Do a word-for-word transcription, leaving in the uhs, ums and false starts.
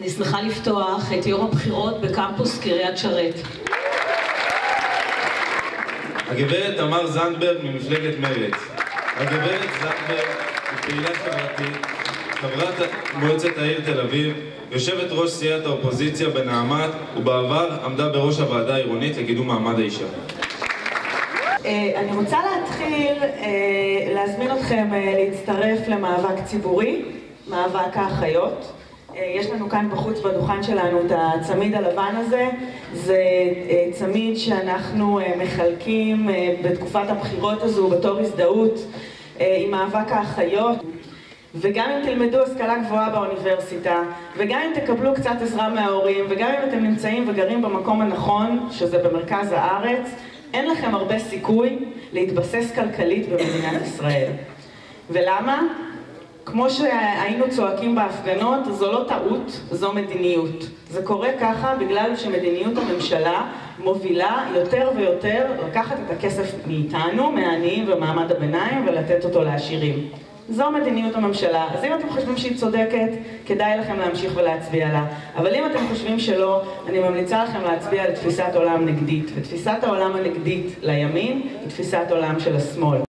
אני שמחה לפתוח את יום הבחירות בקמפוס קריית שרת. הגברת תמר זנדברג ממפלגת מרצ. הגברת זנדברג היא פעילה חברתית, חברת מועצת העיר תל אביב, יושבת ראש סיעת האופוזיציה בנעמת, ובעבר עמדה בראש הוועדה העירונית לקידום מעמד האישה. אני רוצה להתחיל להזמין אתכם להצטרף למאבק ציבורי, מאבק האחיות. יש לנו כאן בחוץ בדוכן שלנו את הצמיד הלבן הזה. זה צמיד שאנחנו מחלקים בתקופת הבחירות הזו בתור הזדהות עם מאבק האחיות. וגם אם תלמדו השכלה גבוהה באוניברסיטה, וגם אם תקבלו קצת עזרה מההורים, וגם אם אתם נמצאים וגרים במקום הנכון, שזה במרכז הארץ, אין לכם הרבה סיכוי להתבסס כלכלית במדינת ישראל. ולמה? כמו שהיינו צועקים בהפגנות, זו לא טעות, זו מדיניות. זה קורה ככה בגלל שמדיניות הממשלה מובילה יותר ויותר לקחת את הכסף מאיתנו, מהעניים ומעמד הביניים, ולתת אותו לעשירים. זו מדיניות הממשלה. אז אם אתם חושבים שהיא צודקת, כדאי לכם להמשיך ולהצביע לה. אבל אם אתם חושבים שלא, אני ממליצה לכם להצביע לתפיסת עולם נגדית. ותפיסת העולם הנגדית לימין היא תפיסת עולם של השמאל.